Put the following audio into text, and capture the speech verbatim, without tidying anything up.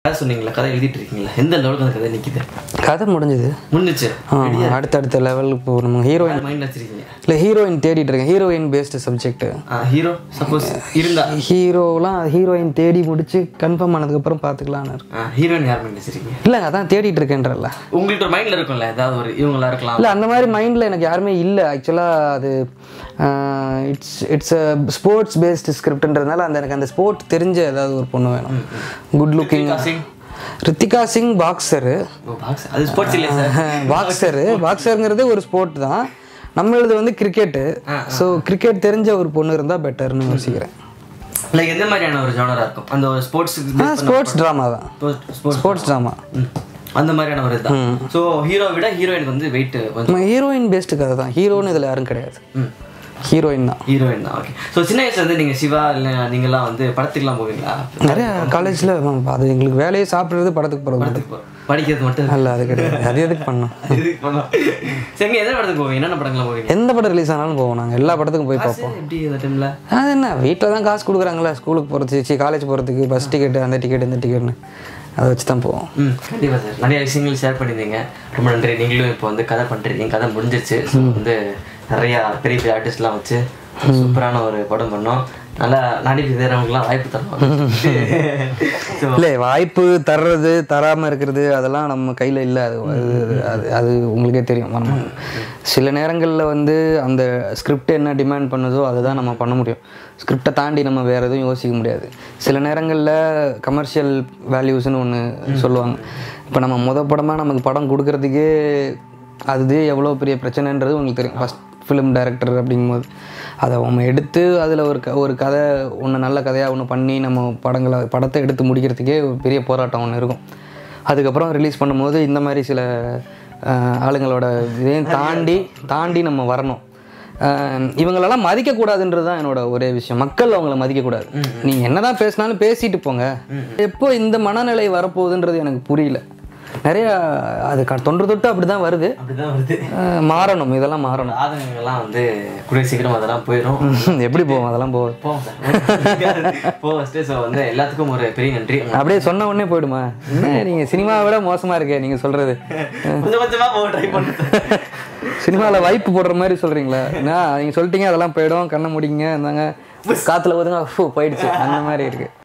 கதை சொன்னீங்களா, கதை எழுதிட்டு இருக்கீங்களா? எந்த லெவலுக்கு அந்த கதை நிற்கிது? கதை முடிஞ்சது முடிஞ்சிச்சு. அடுத்தடுத்த லெவலுக்கு இப்போ நம்ம ஹீரோயின் மைண்ட் வச்சிருக்கீங்க? இல்லை ஹீரோயின் தேடிட்டு இருக்கேன். Heroine based subject. Hero suppose இருந்தா ஹீரோலாம் ஹீரோயின் தேடி முடிச்சு கன்ஃபார்ம் ஆனதுக்கப்புறம் பார்த்துக்கலான்னு. ஹீரோயின் யார் மைண்ட் வச்சிருக்கீங்க? இல்லை அதான் தேடிட்டு இருக்கேன்றல. உங்களுக்கு ஒரு மைண்டில் இருக்கும்ல ஏதாவது ஒரு இவங்களா இருக்கலாம்? இல்லை அந்த மாதிரி மைண்டில் எனக்கு யாருமே இல்லை ஆக்சுவலாக. அது it's it's uh sports based ஸ்கிரிப்ட்ன்றதுனால அந்த எனக்கு அந்த ஸ்போர்ட் தெரிஞ்ச ஏதாவது ஒரு பொண்ணு வேணும். Good looking. Ritika Singh boxer. Boxer பாக்ஸருங்கிறது ஒரு ஸ்போர்ட் தான். நம்மளது வந்து கிரிக்கெட்டு. ஸோ கிரிக்கெட் தெரிஞ்ச ஒரு பொண்ணு இருந்தால் பெட்டர்னு யோசிக்கிறேன். லைக் எந்த மாதிரியான ஒரு ஜானரா இருக்கும்? அந்த ஒரு ஸ்போர்ட்ஸ் ஸ்போர்ட்ஸ் ட்ராமா தான். ஸ்போர்ட்ஸ் ட்ராமா அந்த மாதிரியான ஒரு இதுதான். ஸோ ஹீரோ விட ஹீரோயினுக்கு வந்து வெயிட் கொஞ்சம் ஹீரோயின் பேஸ்டு கதை தான். ஹீரோன்னு இதில் யாரும் கிடையாது. ஹீரோயின் தான். ஹீரோயின் தான். ஓகே. ஸோ சின்ன வயசுல வந்து நீங்கள் சிவா இல்லை நீங்கள்லாம் வந்து படத்துக்குலாம் போவீங்களா? நிறைய காலேஜில் அது எங்களுக்கு வேலையை சாப்பிட்றது படத்துக்கு போகிறது. படிக்கிறது மட்டும் இல்லை அது கிடையாது. அது எதுக்கு பண்ணோம்? எதுக்கு பண்ணோம்? சரி, எந்த படத்துக்கு போவீங்க? என்னென்ன படங்கள்லாம் போவீங்க? எந்த படம் ரிலீஸ் ஆனாலும் போவோம். நாங்கள் எல்லா படத்துக்கும் போய் பார்ப்போம். எப்படி இந்த டைமில்? அது என்ன வீட்டில் தான் காசு கொடுக்குறாங்களா ஸ்கூலுக்கு போகிறது, சி காலேஜ் போகிறதுக்கு பஸ் டிக்கெட்டு அந்த டிக்கெட் இந்த டிக்கெட்னு அதை வச்சு தான் போவோம். ம் கண்டிப்பாக சார். நிறைய விஷயங்கள் ஷேர் பண்ணியிருந்தீங்க. ரொம்ப நன்றி. நீங்களும் இப்போ வந்து கதை பண்ணுறீங்க. கதை முடிஞ்சிருச்சு. ஸோ வந்து நிறையா பெரிய பெரிய ஆர்டிஸ்ட்லாம் வச்சு சூப்பரான ஒரு படம் பண்ணோம். நல்லா நடிப்பு தேர்றவங்களாம் வாய்ப்பு தரணும். இல்லை வாய்ப்பு தர்றது தராமல் இருக்கிறது அதெல்லாம் நம்ம கையில் இல்லை. அது அது அது உங்களுக்கே தெரியும். நம்ம சில நேரங்களில் வந்து அந்த ஸ்கிரிப்ட் என்ன டிமாண்ட் பண்ணுதோ அதுதான் நம்ம பண்ண முடியும். ஸ்கிரிப்டை தாண்டி நம்ம வேறு எதுவும் யோசிக்க முடியாது. சில நேரங்களில் கமர்ஷியல் வேல்யூஸ்னு ஒன்று சொல்லுவாங்க. இப்போ நம்ம முத படமாக நமக்கு படம் கொடுக்கறதுக்கே அது எவ்வளோ பெரிய பிரச்சனைன்றது உங்களுக்கு தெரியும். ஃபஸ்ட் ஃபிலிம் டைரக்டர் அப்படிங்கும்போது அதை நம்ம எடுத்து அதில் ஒரு க ஒரு கதை ஒன்று நல்ல கதையாக ஒன்று பண்ணி நம்ம படங்களை படத்தை எடுத்து முடிக்கிறதுக்கே ஒரு பெரிய போராட்டம் ஒன்று இருக்கும். அதுக்கப்புறம் ரிலீஸ் பண்ணும்போது இந்த மாதிரி சில ஆளுங்களோட இதையும் தாண்டி தாண்டி நம்ம வரணும். இவங்களெல்லாம் மதிக்கக்கூடாதுன்றது தான் என்னோட ஒரே விஷயம். மக்கள் அவங்கள மதிக்கக்கூடாது. நீங்கள் என்ன தான் பேசினாலும் பேசிட்டு போங்க. எப்போ இந்த மனநிலை வரப்போகுதுன்றது எனக்கு புரியல. நிறைய அது தொன்று தொட்டு அப்படி தான் வருது. அப்படிதான் வருது. மாறணும். இதெல்லாம் மாறணும். ஆதங்கங்கள்லாம் வந்து கூடிய சீக்கிரம் அதெல்லாம் போயிடும். எப்படி போவோம்? அதெல்லாம் போவோம் போவோம் சார் போ ஃபஸ்ட்டு. ஸோ வந்து எல்லாத்துக்கும் ஒரு பெரிய நன்றி. அப்படியே சொன்ன உடனே போயிடுமா? நீங்கள் சினிமாவை விட மோசமாக இருக்கே நீங்கள் சொல்கிறது. கொஞ்சம் கொஞ்சமாக போக ட்ரை பண்ணுறேன். சினிமாவில் வைப்பு போடுற மாதிரி சொல்கிறீங்களா? என்ன நீங்கள் சொல்லிட்டீங்க அதெல்லாம் போயிடும், கண்ணை முடிங்க இருந்தாங்க காற்றுல போதுங்க போயிடுச்சு அந்த மாதிரி இருக்குது.